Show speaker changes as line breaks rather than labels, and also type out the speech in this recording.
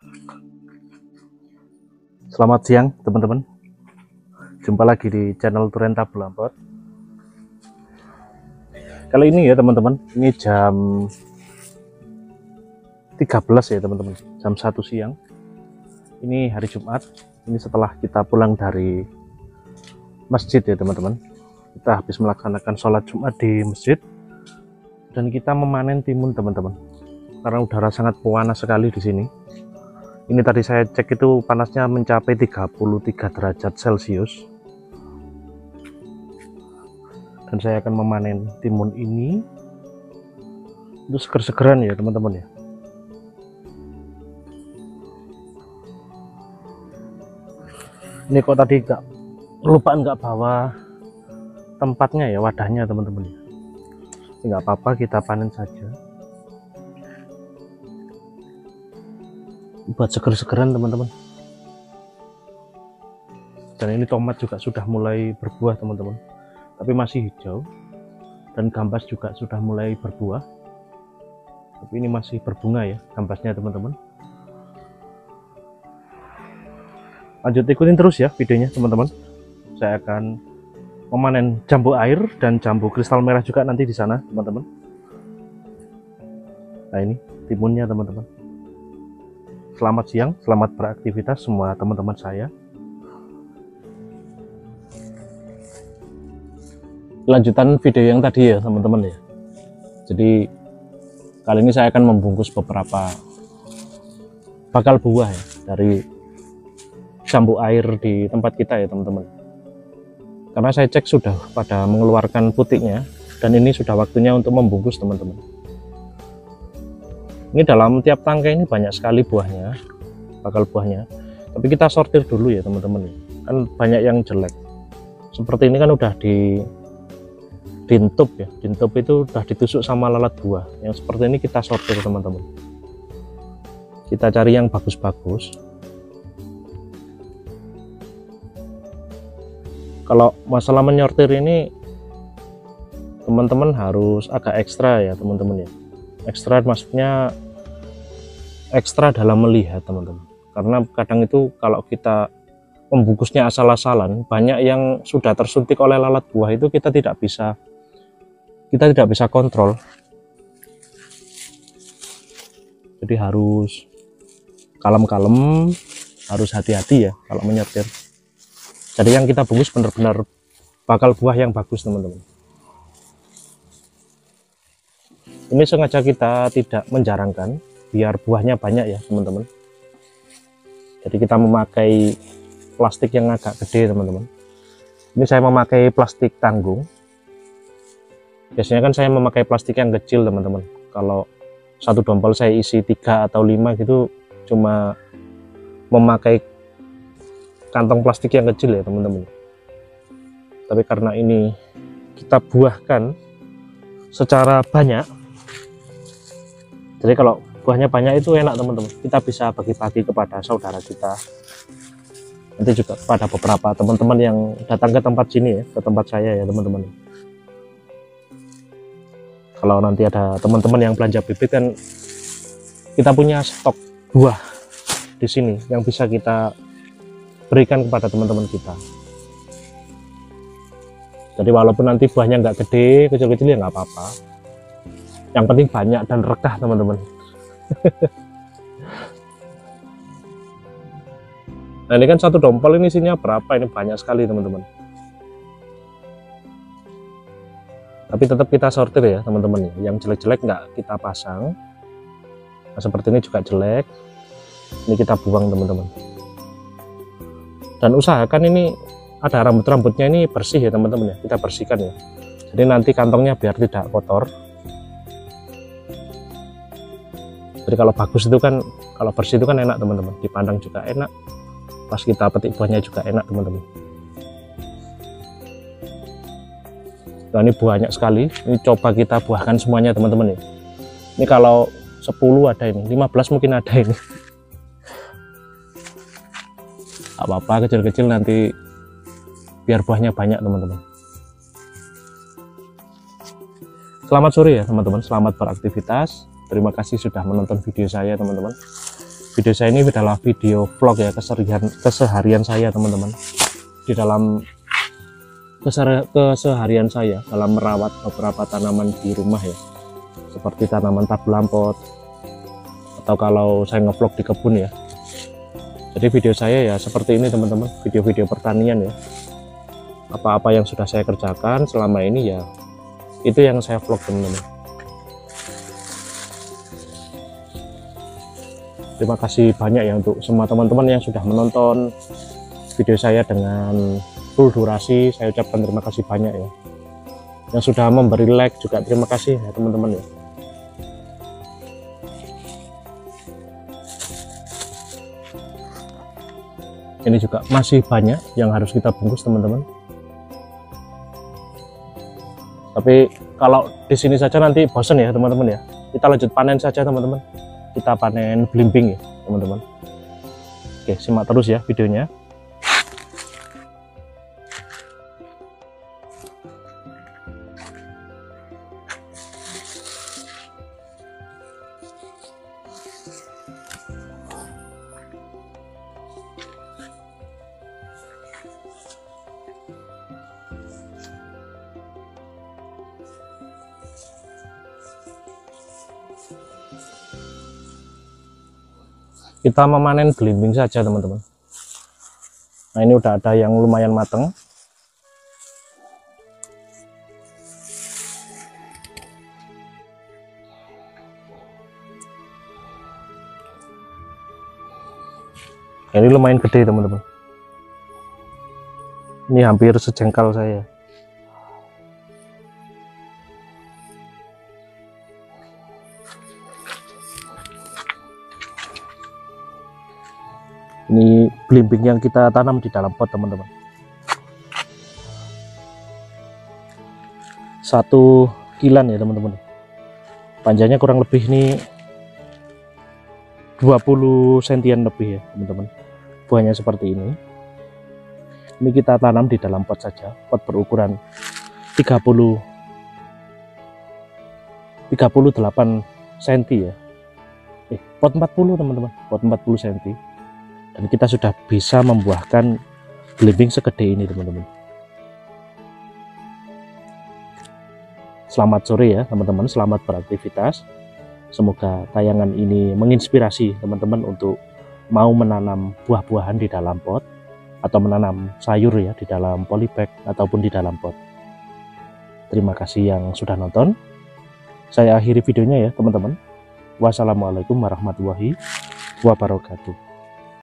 Selamat siang teman-teman, jumpa lagi di channel Turen Tabul Lampot. Kali ini ya teman-teman, ini jam 13 ya teman-teman, jam 1 siang. Ini hari Jumat, ini setelah kita pulang dari masjid ya teman-teman. Kita habis melaksanakan sholat Jumat di masjid dan kita memanen timun teman-teman. Karena udara sangat panas sekali di sini. Ini tadi saya cek itu panasnya mencapai 33 derajat Celcius. Dan saya akan memanen timun ini. Itu seger-segeran ya teman-teman ya. Ini kok tadi kelupaan nggak bawa tempatnya ya, wadahnya teman-teman ya. Nggak apa-apa, kita panen saja. Buat seger-segeran teman-teman. Dan ini tomat juga sudah mulai berbuah teman-teman, tapi masih hijau. Dan gambas juga sudah mulai berbuah, tapi ini masih berbunga ya gambasnya teman-teman. Lanjut ikutin terus ya videonya teman-teman. Saya akan memanen jambu air dan jambu kristal merah juga nanti di sana teman-teman. Nah ini timunnya teman-teman. Selamat siang, selamat beraktivitas semua teman-teman saya. Lanjutan video yang tadi ya teman-teman ya. Jadi kali ini saya akan membungkus beberapa bakal buah ya dari jambu air di tempat kita ya teman-teman. Karena saya cek sudah pada mengeluarkan putiknya dan ini sudah waktunya untuk membungkus teman-teman. Ini dalam tiap tangkai ini banyak sekali buahnya, bakal buahnya. Tapi kita sortir dulu ya teman-teman. Kan banyak yang jelek. Seperti ini kan udah dintup ya. Dintup itu udah ditusuk sama lalat buah. Yang seperti ini kita sortir teman-teman. Kita cari yang bagus-bagus. Kalau masalah menyortir ini teman-teman harus agak ekstra ya teman-teman ya. Ekstra maksudnya ekstra dalam melihat teman-teman, karena kadang itu kalau kita membungkusnya asal-asalan, banyak yang sudah tersuntik oleh lalat buah itu kita tidak bisa kontrol. Jadi harus kalem-kalem, harus hati-hati ya kalau menyetir. Jadi yang kita bungkus benar-benar bakal buah yang bagus teman-teman. Ini sengaja kita tidak menjarangkan biar buahnya banyak ya teman-teman. Jadi kita memakai plastik yang agak gede teman-teman. Ini saya memakai plastik tanggung. Biasanya kan saya memakai plastik yang kecil teman-teman. Kalau satu dompel saya isi 3 atau 5 gitu, cuma memakai kantong plastik yang kecil ya teman-teman. Tapi karena ini kita buahkan secara banyak, jadi kalau buahnya banyak itu enak teman-teman, kita bisa bagi-bagi kepada saudara kita, nanti juga pada beberapa teman-teman yang datang ke tempat sini ya, ke tempat saya ya teman-teman. Kalau nanti ada teman-teman yang belanja bibit kan kita punya stok buah di sini yang bisa kita berikan kepada teman-teman kita. Jadi walaupun nanti buahnya nggak gede, kecil-kecil ya nggak apa-apa, yang penting banyak dan rekah teman-teman. Nah ini kan satu dompel ini isinya berapa, ini banyak sekali teman-teman. Tapi tetap kita sortir ya teman-teman, yang jelek-jelek nggak kita pasang. Nah, seperti ini juga jelek, ini kita buang teman-teman. Dan usahakan ini ada rambut-rambutnya ini bersih ya teman-teman ya, kita bersihkan ya. Jadi nanti kantongnya biar tidak kotor. Jadi kalau bagus itu kan, kalau bersih itu kan enak teman-teman, dipandang juga enak, pas kita petik buahnya juga enak teman-teman. Nah ini banyak sekali, ini coba kita buahkan semuanya teman-teman ya. Ini kalau 10 ada ini, 15 mungkin ada ini. Apa-apa kecil-kecil nanti biar buahnya banyak teman-teman. Selamat sore ya teman-teman, selamat beraktivitas. Terima kasih sudah menonton video saya teman-teman. Video saya ini adalah video vlog ya, keseharian saya teman-teman, di dalam keseharian saya dalam merawat beberapa tanaman di rumah ya, seperti tanaman tabu lampot, atau kalau saya ngevlog di kebun ya. Jadi video saya ya seperti ini teman-teman, video-video pertanian ya, apa-apa yang sudah saya kerjakan selama ini ya, itu yang saya vlog teman-teman. Terima kasih banyak ya untuk semua teman-teman yang sudah menonton video saya dengan full durasi. Saya ucapkan terima kasih banyak ya. Yang sudah memberi like juga terima kasih ya teman-teman ya. Ini juga masih banyak yang harus kita bungkus teman-teman. Tapi kalau di sini saja nanti bosan ya teman-teman ya. Kita lanjut panen saja teman-teman. Kita panen belimbing ya teman-teman. Oke, simak terus ya videonya. Kita memanen belimbing saja teman-teman. Nah, ini udah ada yang lumayan matang. Ini lumayan gede teman-teman. Ini hampir sejengkal saya. Ini belimbing yang kita tanam di dalam pot teman-teman. 1 kilan ya teman-teman. Panjangnya kurang lebih ini 20 sentian lebih ya teman-teman. Buahnya seperti ini. Ini kita tanam di dalam pot saja. Pot berukuran 38 cm ya. Pot 40 teman-teman. Pot 40 cm. Dan kita sudah bisa membuahkan belimbing segede ini teman-teman. Selamat sore ya teman-teman, selamat beraktivitas. Semoga tayangan ini menginspirasi teman-teman untuk mau menanam buah-buahan di dalam pot, atau menanam sayur ya di dalam polybag ataupun di dalam pot. Terima kasih yang sudah nonton. Saya akhiri videonya ya teman-teman. Wassalamualaikum warahmatullahi wabarakatuh.